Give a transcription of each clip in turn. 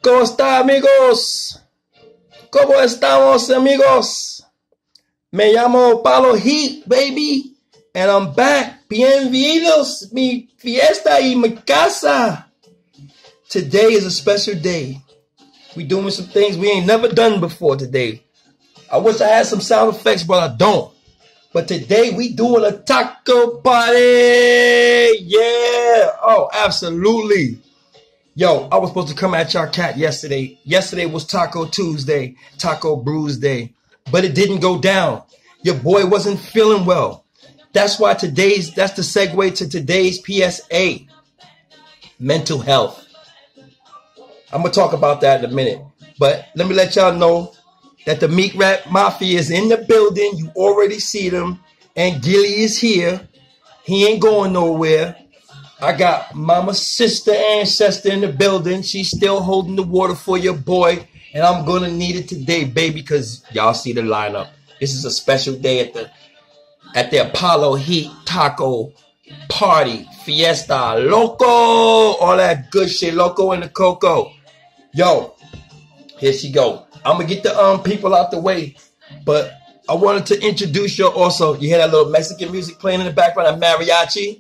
¿Cómo está, amigos? ¿Cómo estamos, amigos? Me llamo Palo Heat, baby, and I'm back. Bienvenidos, mi fiesta y mi casa. Today is a special day. We doing some things we ain't never done before today. I wish I had some sound effects, but I don't. But today we doing a taco party. Yeah. Oh, absolutely. Yo, I was supposed to come at y'all cat yesterday. Yesterday was Taco Tuesday, Taco Brews Day. But it didn't go down. Your boy wasn't feeling well. That's why that's the segue to today's PSA. Mental health. I'm going to talk about that in a minute. But let me let y'all know that the Meat Rat Mafia is in the building. You already see them. And Gilly is here. He ain't going nowhere. I got Mama Sister Ancestor in the building. She's still holding the water for your boy. And I'm going to need it today, baby, because y'all see the lineup. This is a special day at the Apollo Heat Taco Party. Fiesta. Loco. All that good shit. Loco and the Coco. Yo, here she go. I'm going to get the people out the way. But I wanted to introduce you also. You hear that little Mexican music playing in the background, that mariachi?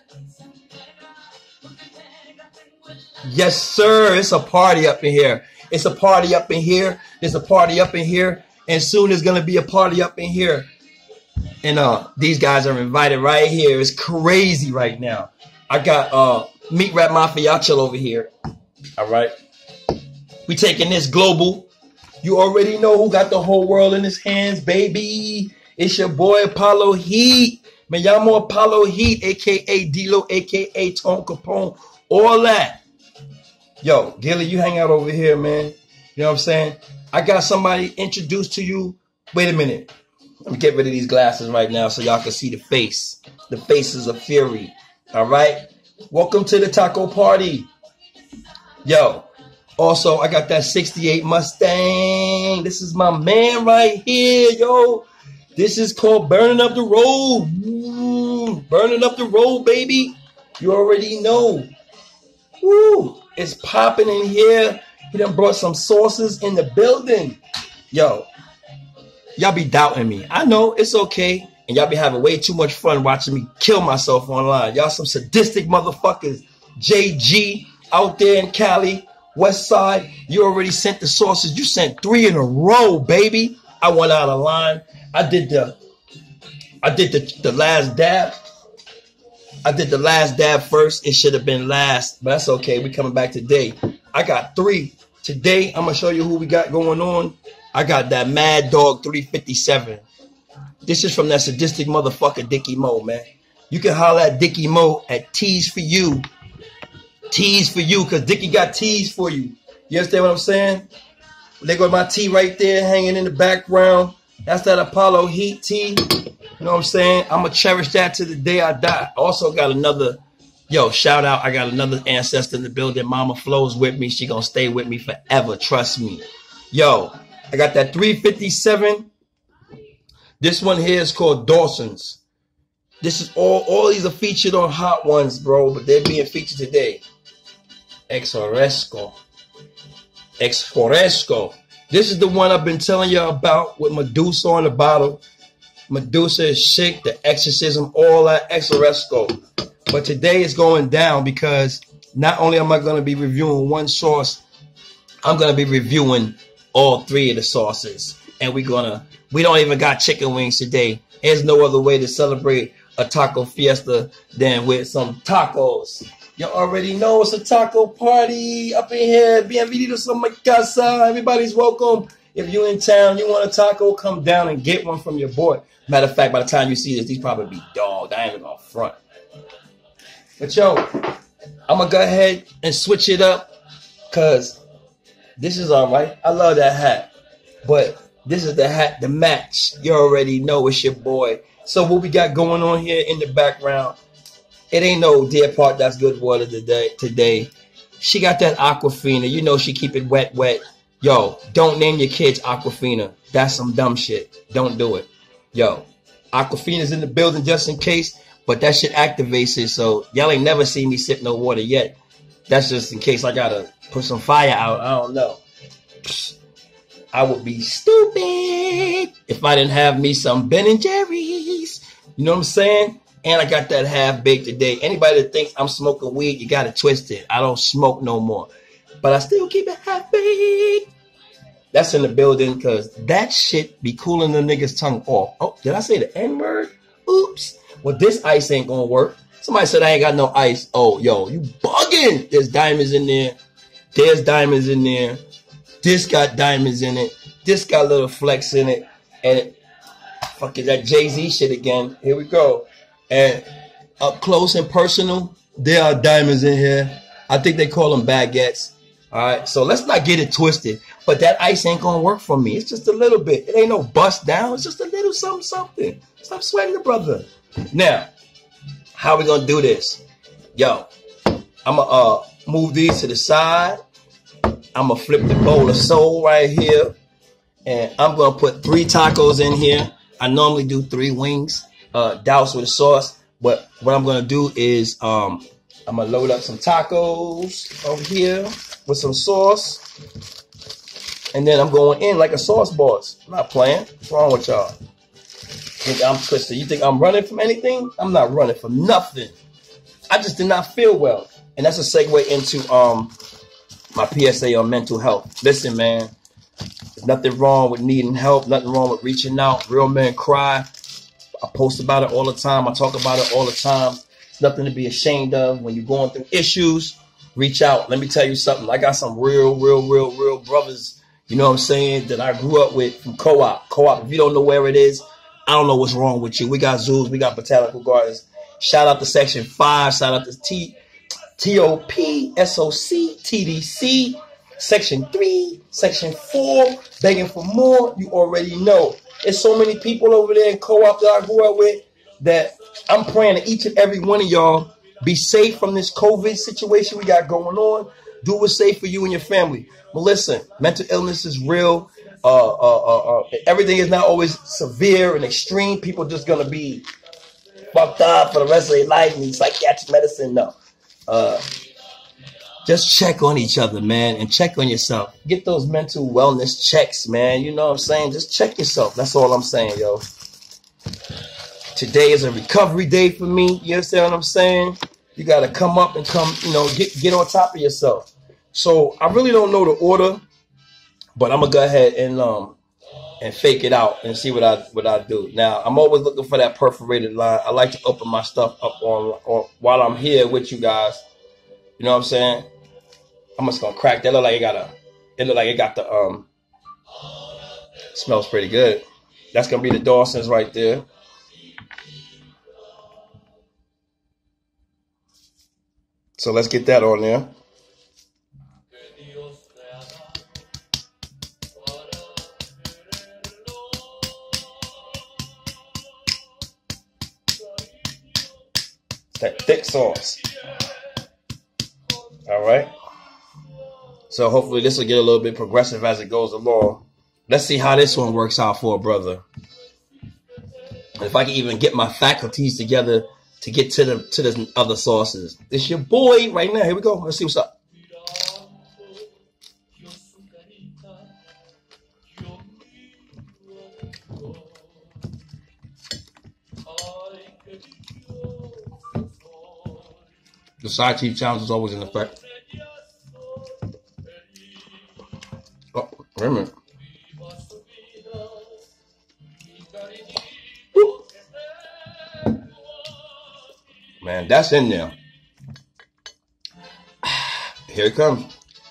Yes, sir. It's a party up in here. It's a party up in here. There's a party up in here. And soon there's going to be a party up in here. And these guys are invited right here. It's crazy right now. I got Meat Rat Mafia chill over here. All right. We taking this global. You already know who got the whole world in his hands, baby. It's your boy Apollo Heat. Me llamo Apollo Heat, a.k.a. Dilo, a.k.a. Tone Capone. All that. Yo, Gilly, you hang out over here, man. You know what I'm saying? I got somebody introduced to you. Wait a minute. Let me get rid of these glasses right now so y'all can see the face. The faces of fury. All right? Welcome to the taco party. Yo. Also, I got that 68 Mustang. This is my man right here, yo. This is called Burning Up the Road. Burning Up the Road, baby. You already know. Woo. It's popping in here. He done brought some sauces in the building. Yo, y'all be doubting me. I know, it's okay. And y'all be having way too much fun watching me kill myself online. Y'all some sadistic motherfuckers. JG out there in Cali. West Side, you already sent the sauces. You sent 3 in a row, baby. I went out of line. I did the last dab. I did the last dab first. It should have been last, but that's okay. We coming back today. I got 3. Today, I'm going to show you who we got going on. I got that Mad Dog 357. This is from that sadistic motherfucker, Dickie Mo, man. You can holler at Dickie Mo at Tees for You. Tees for you, because Dickie got tees for you. You understand what I'm saying? There go my tee right there hanging in the background. That's that Apollo Heat tee. You know what I'm saying? I'm going to cherish that to the day I die. Also got another, shout out. I got another ancestor in the building. Mama Flo's with me. She going to stay with me forever. Trust me. Yo, I got that 357. This one here is called Dawson's. This is all these are featured on Hot Ones, bro, but they're being featured today. Exoresco. This is the one I've been telling you about with Medusa on the bottle. Medusa is sick, the exorcism, all that Exoresco. But today it's going down because not only am I going to be reviewing one sauce, I'm going to be reviewing all 3 of the sauces. And we don't even got chicken wings today. There's no other way to celebrate a taco fiesta than with some tacos. You already know it's a taco party up in here. Bienvenidos a mi casa. Everybody's welcome. If you're in town, you want a taco, come down and get one from your boy. Matter of fact, by the time you see this, these probably be dogged. I ain't even gonna front. But yo, I'm gonna go ahead and switch it up because this is all right. I love that hat. But this is the hat to match. You already know it's your boy. So what we got going on here in the background, it ain't no Deer Park That's Good water today. She got that Aquafina. You know she keep it wet. Yo, don't name your kids Aquafina. That's some dumb shit. Don't do it. Yo, Aquafina's in the building just in case, but that shit activates it. So y'all ain't never seen me sip no water yet. That's just in case I gotta put some fire out. I don't know. I would be stupid if I didn't have me some Ben and Jerry's. You know what I'm saying? And I got that half baked today. Anybody that thinks I'm smoking weed, you got it twisted. I don't smoke no more. But I still keep it half baked. That's in the building because that shit be cooling the nigga's tongue off. Oh, did I say the N-word? Oops. Well, this ice ain't gonna work. Somebody said I ain't got no ice. Oh, yo, you bugging. There's diamonds in there. There's diamonds in there. This got diamonds in it. This got little flecks in it. And fucking that Jay-Z shit again. Here we go. And up close and personal, there are diamonds in here. I think they call them baguettes. All right, so let's not get it twisted. But that ice ain't gonna work for me. It's just a little bit. It ain't no bust down. It's just a little something. Stop sweating the brother. Now, how we gonna do this? Yo, I'ma move these to the side. I'ma flip the bowl of soul right here. And I'm gonna put 3 tacos in here. I normally do 3 wings, doused with a sauce. But what I'm gonna do is I'm gonna load up some tacos over here with some sauce. And then I'm going in like a sauce boss. I'm not playing. What's wrong with y'all? Think I'm twisted. You think I'm running from anything? I'm not running from nothing. I just did not feel well. And that's a segue into my PSA on mental health. Listen, man, there's nothing wrong with needing help. Nothing wrong with reaching out. Real men cry. I post about it all the time. I talk about it all the time. It's nothing to be ashamed of. When you're going through issues, reach out. Let me tell you something. I got some real brothers, you know what I'm saying, that I grew up with from Co-op. Co-op, if you don't know where it is, I don't know what's wrong with you. We got zoos. We got botanical gardens. Shout out to Section 5. Shout out to TOP, SOC, TDC, Section 3, Section 4, begging for more. You already know. There's so many people over there in Co-op that I grew up with that I'm praying that each and every one of y'all be safe from this COVID situation we got going on. Do what's safe for you and your family. But listen, mental illness is real. Everything is not always severe and extreme. People just going to be fucked up for the rest of their life. Need psychiatric medicine. No. Just check on each other, man, and check on yourself. Get those mental wellness checks, man. You know what I'm saying? Just check yourself. That's all I'm saying, yo. Today is a recovery day for me. You understand what I'm saying? You got to come up and get on top of yourself. So I really don't know the order, but I'm gonna go ahead and fake it out and see what I do. Now I'm always looking for that perforated line. I like to open my stuff up on while I'm here with you guys. You know what I'm saying? I'm just gonna crack that. It look like it got the smells pretty good. That's gonna be the Dawson's right there. So let's get that on there. That thick sauce. All right. So hopefully this will get a little bit progressive as it goes along. Let's see how this one works out for a brother. And if I can even get my faculties together to get to the other sauces. It's your boy right now. Here we go. Let's see what's up. The side teeth challenge is always in effect. Oh, wait a minute. Woo. Man, that's in there. Here it comes.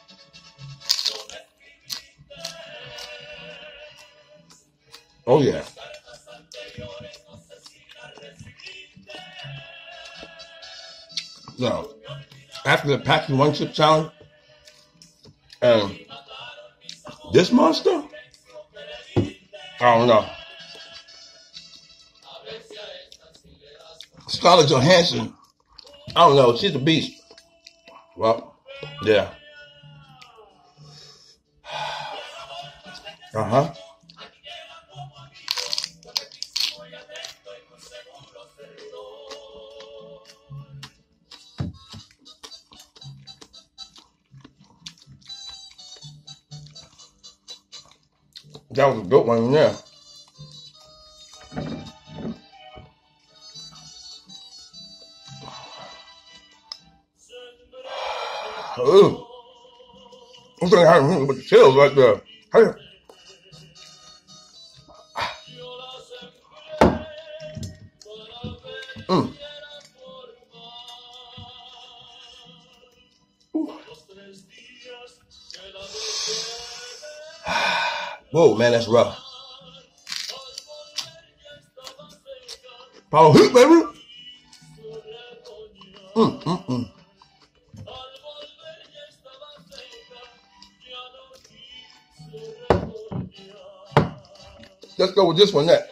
Oh, yeah. So, after the packing one chip challenge, this monster, I don't know. Scarlett Johansson, I don't know. She's a beast. Well, yeah. That was a good one, yeah. Ooh. I'm thinking I remember with the chills right there. Hey. Whoa, man, that's rough. Apollo Heat, baby. Let's go with this one next.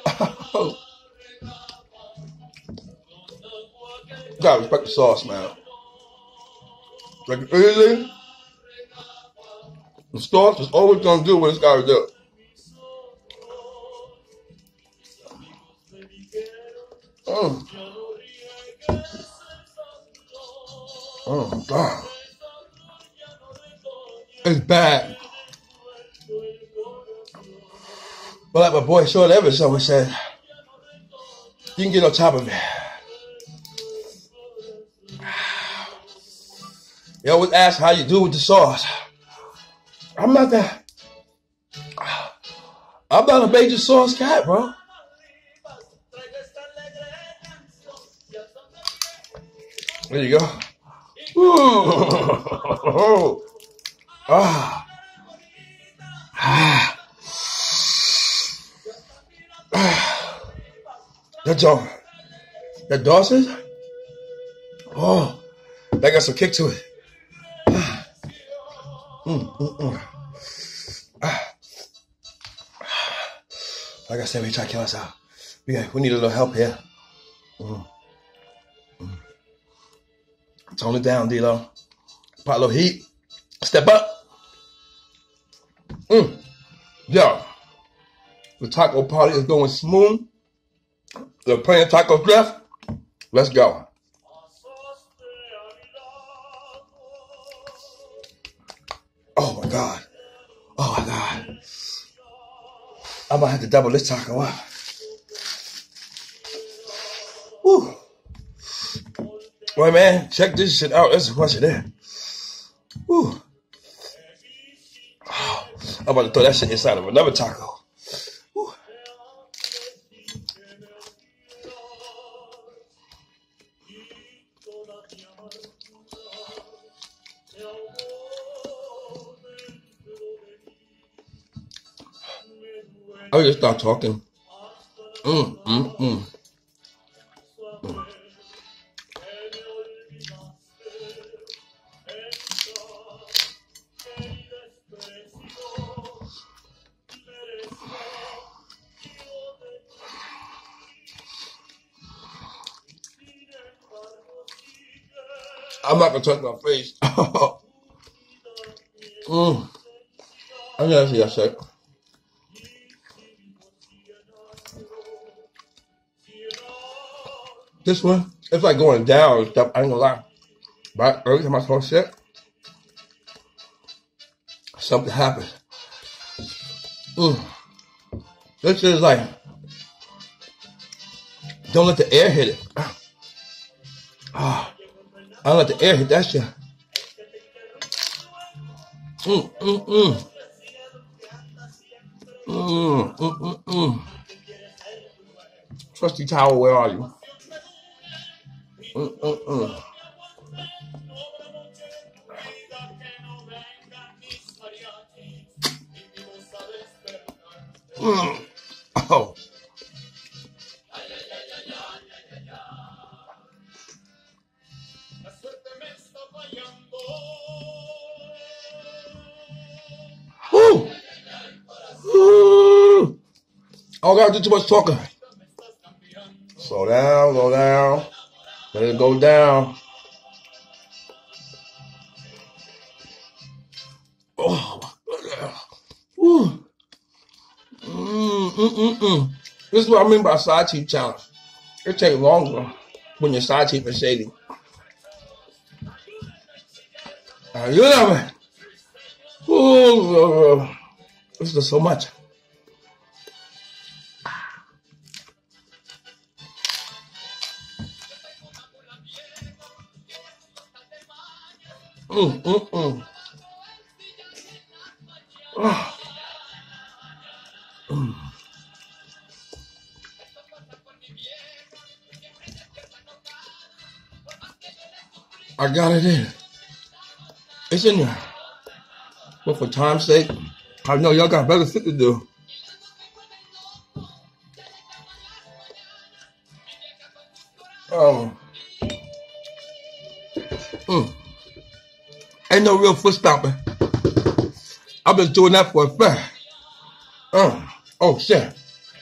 Gotta respect the sauce, man. Like easy. The sauce is always gonna do what it's gotta do. Oh God. It's bad. But like my boy Short Evans always said, you can get on top of it. You always ask how you do with the sauce. I'm not a major sauce cat, bro. There you go. Ooh. That Dawson? Oh, that got some kick to it. Like I said, we try to kill us out. We need a little help here. Tone it down, D-Lo. Put a little heat. Step up. Yeah. The taco party is going smooth. They're playing taco draft. Let's go. Oh my God. Oh my God. I might have to double this taco up. Woo. Wait, man, check this shit out. There's a bunch of there. Woo. Oh, I'm about to throw that shit inside of another taco. Woo. I just start talking. I'm not gonna touch my face. I'm gonna see that shit. This one, it's like going down and stuff. I ain't gonna lie. But every time I saw shit, something happened. This shit is like, don't let the air hit it. I don't let the air hit that shit. Trusty towel, where are you? Oh. I gotta do too much talking. Slow down, slow down. Let it go down. Oh, woo. This is what I mean by side teeth challenge. It takes longer when your side teeth are shady. You know what? This is so much. Oh. I got it in. It's in there. But for time's sake, I know y'all got better shit to do. Ain't no real foot stomping. I've been doing that for a fact. Oh shit.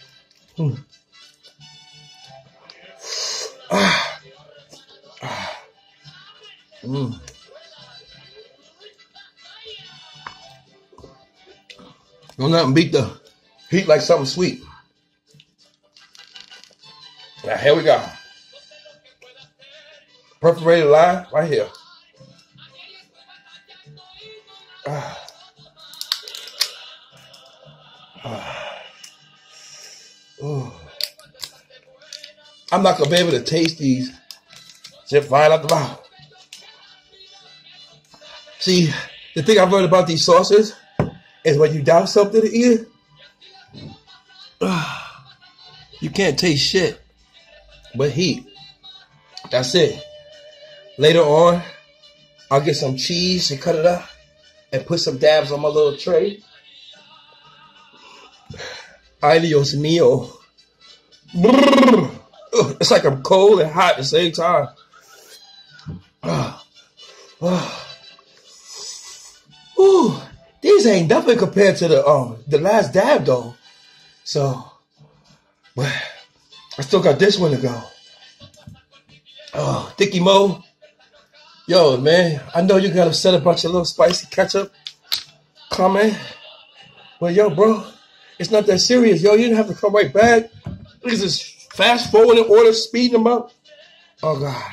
Don't nothing beat the heat like something sweet. Now here we go. Perforated line right here. I'm not gonna be able to taste these. Zip right out the mouth. See, the thing I've learned about these sauces is when you douse something to eat it, you can't taste shit but heat. That's it. Later on, I'll get some cheese and cut it up and put some dabs on my little tray. Ay, Dios mío. It's like I'm cold and hot at the same time. These ain't nothing compared to the last dab though. So, but I still got this one to go. Oh, Dicky Mo. Yo, man, I know you got upset about your little spicy ketchup comment. But yo, bro, it's not that serious. Yo, you didn't have to come right back. Look at this fast forwarding order, speeding them up. Oh, God.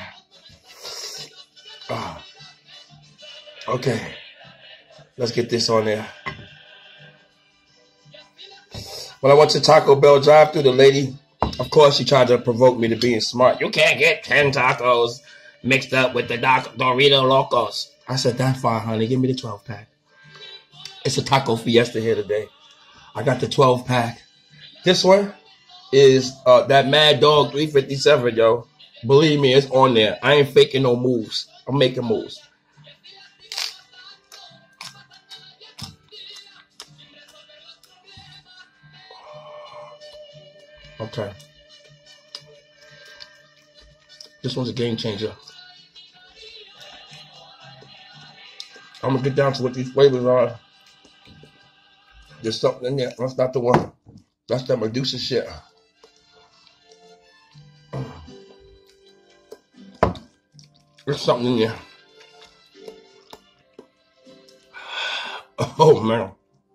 Oh. Okay. Let's get this on there. When I went to Taco Bell drive-thru, the lady, of course, she tried to provoke me to being smart. You can't get 10 tacos mixed up with the Dorito Locos. I said, that's fine, honey. Give me the 12-pack. It's a taco fiesta here today. I got the 12-pack. This one is that Mad Dog 357, yo. Believe me, it's on there. I ain't faking no moves. I'm making moves. Okay. This one's a game changer. I'm gonna get down to what these flavors are. There's something in there. That's not the one. That's that Medusa shit. There's something in there. Oh man.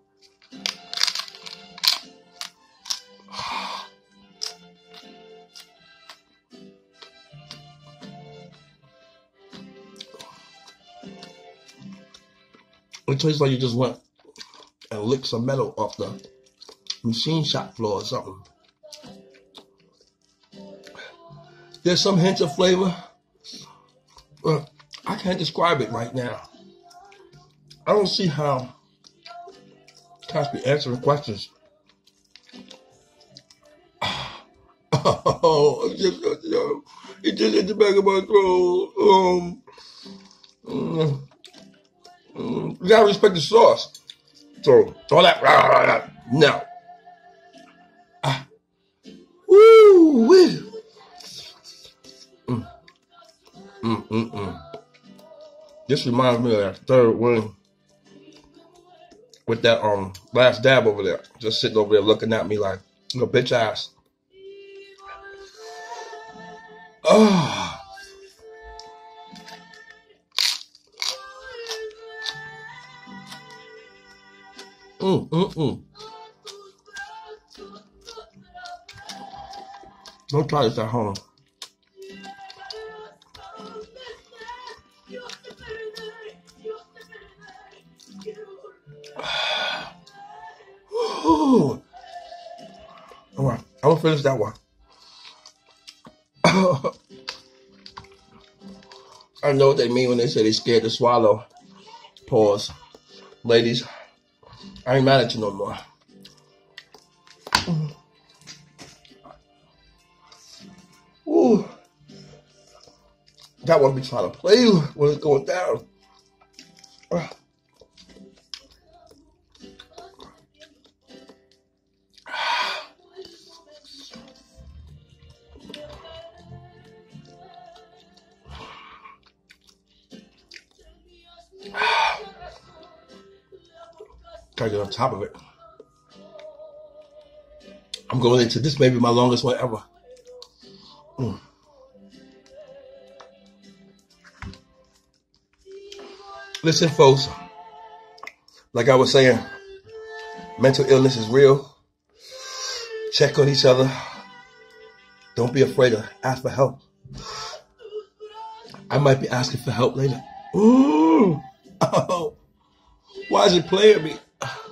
It tastes like you just went and licked some metal off the machine shop floor or something. There's some hints of flavor. I can't describe it right now. I don't see how Cash be answering questions. Oh, it just hit the back of my throat. You gotta respect the sauce. So all that, no. Woo wee. This reminds me of that third win with that last dab over there. Just sitting over there looking at me like a bitch ass. Oh. Don't try this at home. All right, I'm gonna finish that one. I know what they mean when they say they're scared to swallow. Pause. Ladies, I ain't mad at you no more. Ooh. That one be trying to play when it's going down. Gotta get on top of it. I'm going into this, maybe my longest one ever. Listen, folks, like I was saying, mental illness is real. Check on each other. Don't be afraid to ask for help. I might be asking for help later. Ooh. Oh. Why is it playing me?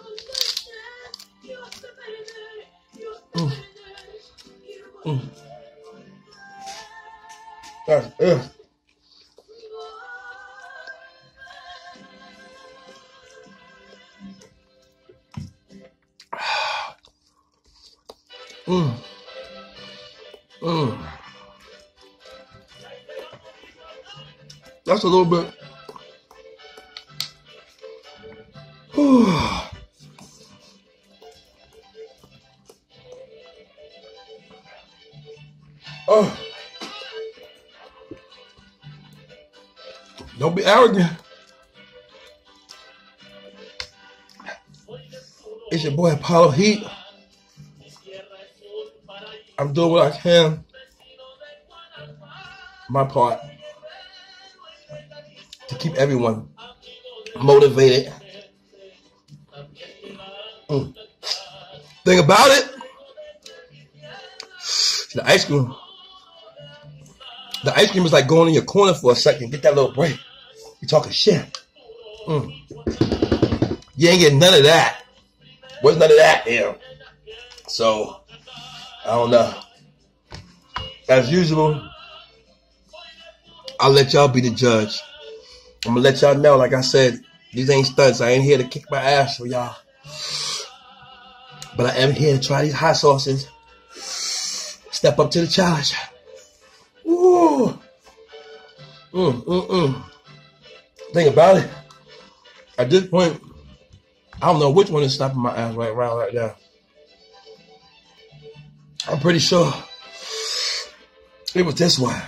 That's a little bit. Don't be arrogant. It's your boy Apollo Heat. I'm doing what I can. My part to keep everyone motivated. Thing about it, the ice cream. The ice cream is like going in your corner for a second. Get that little break. You talking shit. You ain't getting none of that. Where's none of that here? So, I don't know. As usual, I'll let y'all be the judge. I'm going to let y'all know, like I said, these ain't stunts. I ain't here to kick my ass for y'all. But I am here to try these hot sauces. Step up to the challenge. Ooh. Think about it. At this point, I don't know which one is stopping my ass right now. I'm pretty sure it was this one.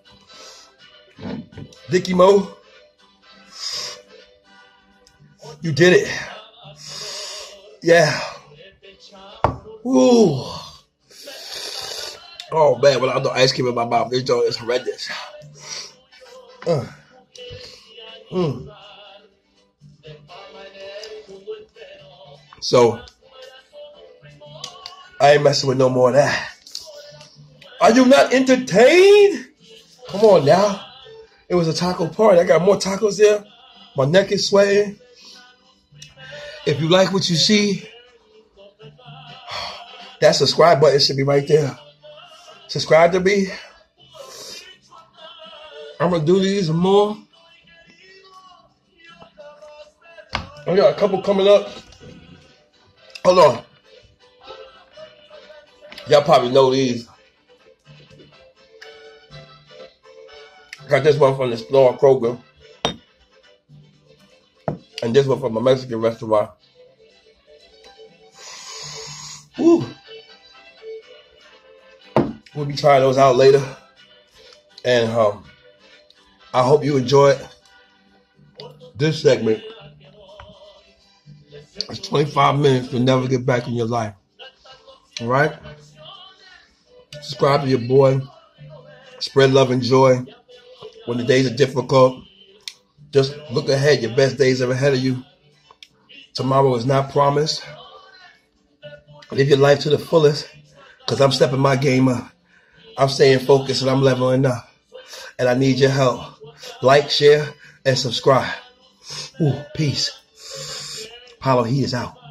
Dickie Mo, you did it. Yeah. Ooh. Oh man, without the ice cream in my mouth, this joint is horrendous. So, I ain't messing with no more of that. Are you not entertained? Come on now. It was a taco party. I got more tacos there. My neck is swaying. If you like what you see, that subscribe button should be right there. Subscribe to me. I'm going to do these and more. I got a couple coming up. Hold on. Y'all probably know these. Got this one from the store, Kroger. And this one from a Mexican restaurant. Woo. We'll be trying those out later. And I hope you enjoyed this segment. It's 25 minutes to never get back in your life. All right? Subscribe to your boy. Spread love and joy. When the days are difficult, just look ahead. Your best days are ahead of you. Tomorrow is not promised. Live your life to the fullest, because I'm stepping my game up. I'm staying focused and I'm leveling up. And I need your help. Like, share, and subscribe. Ooh, peace. Apollo Heat is out.